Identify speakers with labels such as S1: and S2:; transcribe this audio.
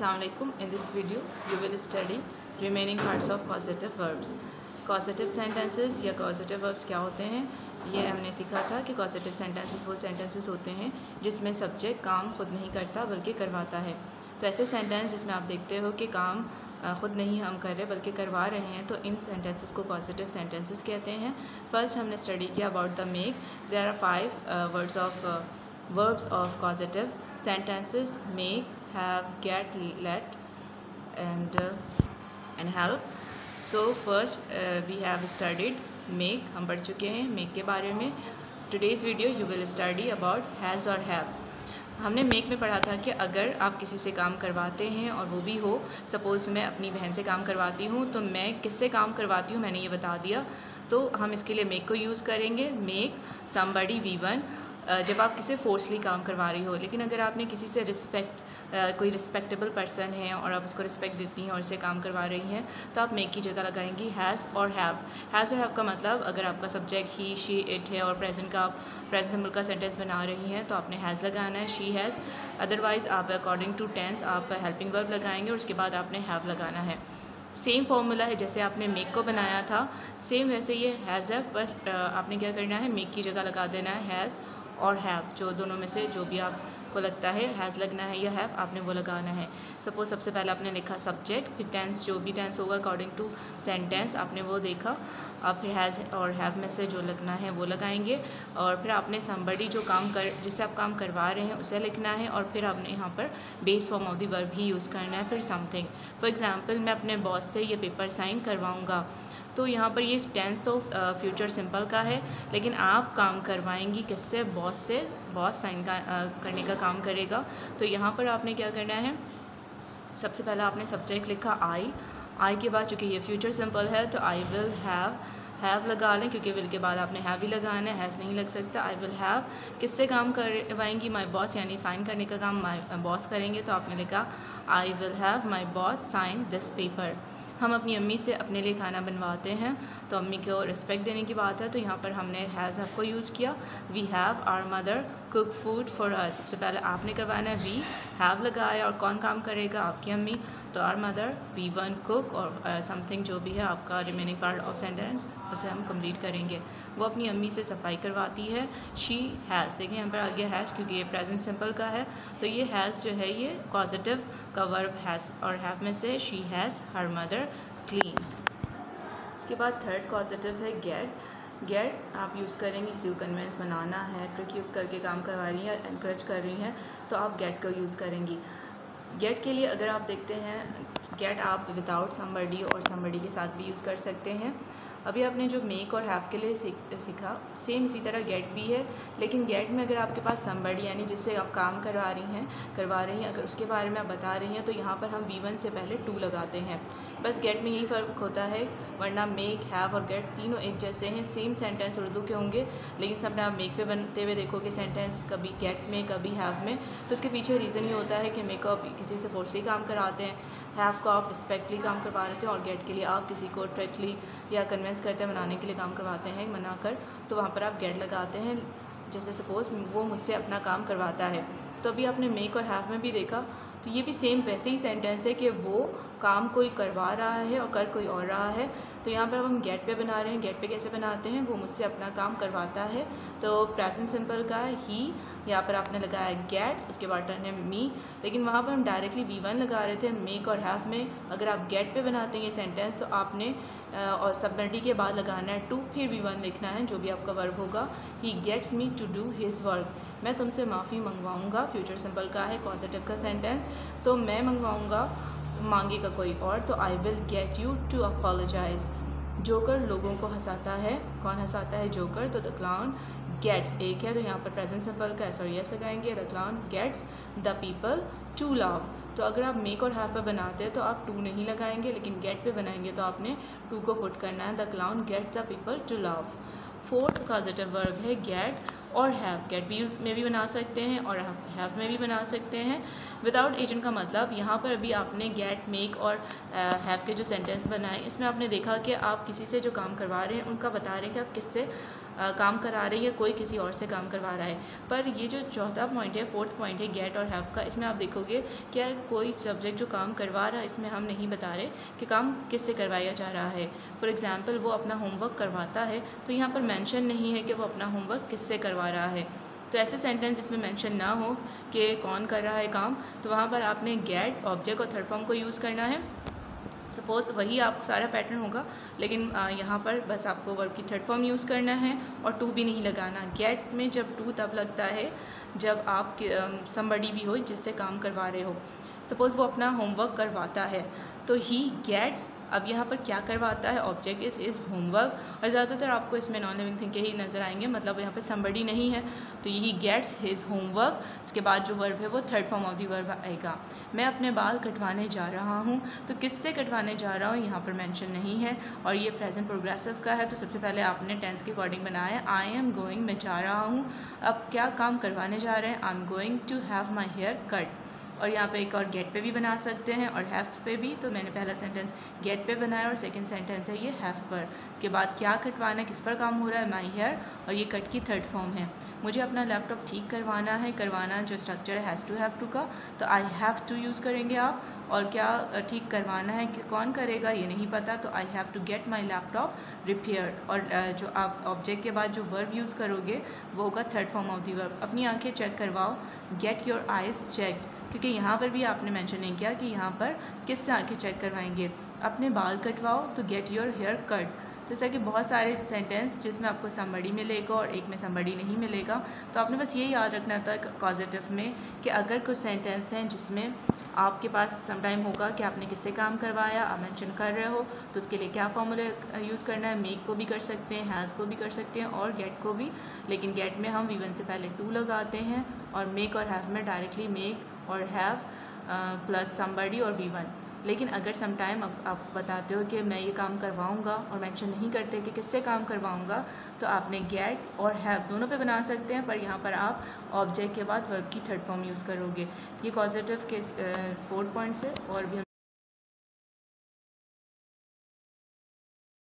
S1: Assalamualaikum. In this video, you will study remaining parts of causative verbs. Causative sentences या causative verbs क्या होते हैं, ये हमने सीखा था कि causative sentences वो sentences होते हैं जिसमें subject काम खुद नहीं करता बल्कि करवाता है। तो ऐसे sentence जिसमें आप देखते हो कि काम ख़ुद नहीं हम कर रहे बल्कि करवा रहे हैं, तो इन sentences को causative sentences कहते हैं। फर्स्ट हमने स्टडी किया about the make. There are 5 verbs of causative sentences: make, have, get, let and help. So first we have studied make. हम पढ़ चुके हैं make के बारे में. Today's video you will study about has और have. हमने मेक में पढ़ा था कि अगर आप किसी से काम करवाते हैं और वो भी हो, सपोज़ मैं अपनी बहन से काम करवाती हूँ, तो मैं किससे काम करवाती हूँ मैंने ये बता दिया, तो हम इसके लिए मेक को यूज़ करेंगे। मेक समबडी V1 जब आप किसी फोर्सली काम करवा रही हो, लेकिन अगर आपने किसी से कोई रिस्पेक्टेबल पर्सन है और आप उसको रिस्पेक्ट देती हैं और इससे काम करवा रही हैं, तो आप मेक की जगह लगाएंगी हैज़ और हैव। हैज़ और हैव का मतलब अगर आपका सब्जेक्ट ही, शी, इट है और प्रेजेंट सिंपल का सेंटेंस बना रही हैं तो आपने हैज़ लगाना है, शी हैज़। अदरवाइज़ आप अकॉर्डिंग टू टेंस आप हेल्पिंग वर्ब लगाएंगे और उसके बाद आपने हैव लगाना है। सेम फार्मूला है जैसे आपने मेक को बनाया था, सेम वैसे ये हैज़ है, बस आपने क्या करना है, मेक की जगह लगा देना है हैज़ और हैव, जो दोनों में से जो भी आपको लगता है हैज़ लगना है या हैव, आपने वो लगाना है। सपोज सबसे पहले आपने लिखा सब्जेक्ट, फिर टेंस, जो भी टेंस होगा अकॉर्डिंग टू सेंटेंस आपने वो देखा, आप फिर हैज़ और हैव में से जो लगना है वो लगाएंगे, और फिर आपने समबडी जो जिससे आप काम करवा रहे हैं उसे लिखना है, और फिर आपने यहाँ पर base form of the verb ही यूज़ करना है, फिर समथिंग। फॉर एग्जांपल मैं अपने बॉस से ये पेपर साइन करवाऊँगा, तो यहाँ पर ये टेंस तो फ्यूचर सिंपल का है, लेकिन आप काम करवाएंगी किससे, बॉस से। बॉस साइन करने का काम करेगा, तो यहाँ पर आपने क्या करना है, सबसे पहले आपने सब्जेक्ट लिखा आई के बाद चूँकि ये फ्यूचर सिंपल है तो आई विल हैव लगा लें, क्योंकि विल के बाद आपने हैव ही लगाना है, हैज़ नहीं लग सकता। आई विल हैव किससे काम करवाएंगी, माई बॉस, यानी साइन करने का काम माई बॉस करेंगे, तो आपने लिखा I will have my boss sign this paper. हम अपनी अम्मी से अपने लिए खाना बनवाते हैं, तो अम्मी को रिस्पेक्ट देने की बात है, तो यहाँ पर हमने हैज़ हैव को यूज़ किया। We have our mother cook food for us, सबसे पहले आपने करवाना है, वी हैव लगाया, और कौन काम करेगा, आपकी अम्मी, तो आवर मदर V1 कुक और समथिंग जो भी है आपका रिमेनिंग पार्ट ऑफ सेंटेंस उसे हम कंप्लीट करेंगे। वो अपनी अम्मी से सफाई करवाती है। शी हैज़, देखिए यहाँ पर आ गया हैज़ क्योंकि ये प्रेजेंट सिंपल का है, तो ये हैज़ जो है ये पॉजिटिव का वर्ब हैज़ और हैव में से she has her mother clean. उसके बाद थर्ड पॉजिटिव है गेट आप यूज़ करेंगे, किसी को कन्विंस बनाना है, ट्रिक यूज़ करके काम करवा रही हैं, एनकरेज कर रही हैं, तो आप गेट को यूज़ करेंगी। गेट के लिए अगर आप देखते हैं, गेट आप विदाउट समबडी और समबडी के साथ भी यूज़ कर सकते हैं। अभी आपने जो मेक और हैव के लिए सीखा, सेम इसी तरह गेट भी है, लेकिन गेट में अगर आपके पास समबडी यानी जिससे आप काम करवा रही हैं, अगर उसके बारे में आप बता रही हैं, तो यहाँ पर हम V1 से पहले टू लगाते हैं। बस गेट में यही फ़र्क होता है, वरना मेक, हैव और गेट तीनों एक जैसे हैं, सेम सेंटेंस उर्दू के होंगे, लेकिन सब आप मेक पे बनते हुए देखोगे सेंटेंस, कभी गेट में कभी हैव में, तो उसके पीछे रीज़न ये होता है कि मेक को आप किसी से फोर्सली काम कराते हैं, हैव को आप रिस्पेक्टली काम करवा रहे थे, और गेट के लिए आप किसी को ट्रिकली या कन्विंस करते हैं, बनाने के लिए काम करवाते हैं मना कर, तो वहाँ पर आप गेट लगाते हैं। जैसे सपोज़ वो मुझसे अपना काम करवाता है, तो अभी आपने मेक और हैव में भी देखा, तो ये भी सेम वैसे ही सेंटेंस है कि वो काम कोई करवा रहा है और कर कोई और रहा है, तो यहाँ पर हम गेट पे बना रहे हैं। गेट पे कैसे बनाते हैं, वो मुझसे अपना काम करवाता है, तो प्रेजेंट सिंपल का ही, यहाँ पर आपने लगाया गेट्स, उसके बाद टर्न है मी, लेकिन वहाँ पर हम डायरेक्टली V1 लगा रहे थे मेक और हैव में। अगर आप गेट पे बनाते हैं ये सेंटेंस, तो आपने और सबडी के बाद लगाना है टू, फिर V1 लिखना है, जो भी आपका वर्ब होगा। He gets me to do his work, मैं तुमसे माफ़ी मंगवाऊँगा, फ्यूचर सिंपल का है, पॉजिटिव का सेंटेंस, तो मैं मंगवाऊँगा, मांगेगा कोई और, तो I will get you to apologize. जोकर लोगों को हंसाता है, कौन हंसाता है, जोकर, तो द क्लाउन गेट्स एक है, तो यहाँ पर प्रेजेंट सिंपल का एस और यस लगाएंगे, the clown gets the people to love. तो अगर आप मेक और हैव पर बनाते हैं तो आप टू नहीं लगाएंगे, लेकिन गेट पे बनाएंगे तो आपने टू को पुट करना है, the clown gets the people to love. Fourth positive verb है गेट और हैव। गेट भी यूज़ में भी बना सकते हैं और हैव में भी बना सकते हैं। विदाउट एजेंट का मतलब यहाँ पर अभी आपने गेट, मेक और हैव के जो सेंटेंस बनाए, इसमें आपने देखा कि आप किसी से जो काम करवा रहे हैं उनका बता रहे हैं कि आप किससे काम करा रही है, कोई किसी और से काम करवा रहा है। पर ये जो चौथा पॉइंट है, फोर्थ पॉइंट है गेट और हैव का, इसमें आप देखोगे क्या कोई सब्जेक्ट जो काम करवा रहा है इसमें हम नहीं बता रहे कि काम किससे करवाया जा रहा है। फॉर एग्ज़ाम्पल वो अपना होमवर्क करवाता है तो यहाँ पर मेंशन नहीं है कि वो अपना होमवर्क किससे करवा रहा है। तो ऐसे सेंटेंस जिसमें मेंशन ना हो कि कौन कर रहा है काम, तो वहाँ पर आपने गेट, ऑब्जेक्ट और थर्ड फॉर्म को यूज़ करना है। सपोज़ वही आप सारा पैटर्न होगा, लेकिन यहाँ पर बस आपको वर्ब की थर्ड फॉर्म यूज़ करना है और टू भी नहीं लगाना। गेट में जब टू तब लगता है जब आप समबडी भी हो जिससे काम करवा रहे हो। सपोज़ वो अपना होमवर्क करवाता है तो ही गेट्स, अब यहाँ पर क्या करवाता है, ऑब्जेक्ट इज़ होमवर्क, और ज़्यादातर आपको इसमें नॉन लिविंग थिंग के ही नज़र आएंगे, मतलब यहाँ पे समबडी नहीं है तो यही गेट्स हिज होमवर्क। इसके बाद जो वर्ब है वो third form of the verb आएगा। मैं अपने बाल कटवाने जा रहा हूँ, तो किससे कटवाने जा रहा हूँ यहाँ पर मेंशन नहीं है, और ये प्रेजेंट प्रोग्रेसिव का है तो सबसे पहले आपने टेंस के अकॉर्डिंग बनाया है। आई एम गोइंग, मैं जा रहा हूँ। अब क्या काम करवाने जा रहे हैं, I am going to have my hair cut. और यहाँ पे एक और गेट पे भी बना सकते हैं और हैव पे भी, तो मैंने पहला सेंटेंस गेट पे बनाया और सेकंड सेंटेंस है ये हैव पर। इसके बाद क्या कटवाना है, किस पर काम हो रहा है, माई हेयर, और ये कट की थर्ड फॉर्म है। मुझे अपना लैपटॉप ठीक करवाना है, करवाना जो स्ट्रक्चर है हैज़ टू हैव टू का, तो आई हैव टू यूज़ करेंगे आप। और क्या ठीक करवाना है, कौन करेगा ये नहीं पता, तो I have to get my laptop repaired. और जो आप ऑब्जेक्ट के बाद जो वर्ब यूज़ करोगे वो होगा third form of the verb. अपनी आंखें चेक करवाओ, गेट योर आइज़ चेक्ड, क्योंकि यहाँ पर भी आपने मेंशन नहीं किया कि यहाँ पर किससे आंखें चेक करवाएंगे। अपने बाल कटवाओ तो गेट योर हेयर कट। तो जैसा कि बहुत सारे सेंटेंस जिसमें आपको समबडी मिलेगा और एक में समबडी नहीं मिलेगा, तो आपने बस ये याद रखना था कॉजेटिव में कि अगर कुछ सेंटेंस हैं जिसमें आपके पास समटाइम होगा कि आपने किससे काम करवाया, आप मेंशन कर रहे हो, तो उसके लिए क्या फॉर्मूले यूज़ करना है। मेक को भी कर सकते हैं, हैज़ को भी कर सकते हैं और गेट को भी, लेकिन गेट में हम V1 से पहले टू लगाते हैं और मेक और हैव में डायरेक्टली मेक और हैव प्लस समबडी और V1। लेकिन अगर समटाइम आप बताते हो कि मैं ये काम करवाऊंगा और मेंशन नहीं करते कि किससे काम करवाऊंगा, तो आपने गेट और हैव दोनों पे बना सकते हैं, पर यहाँ पर आप ऑब्जेक्ट के बाद वर्ब की थर्ड फॉर्म यूज़ करोगे। ये पॉजिटिव के 4 पॉइंट्स है और भी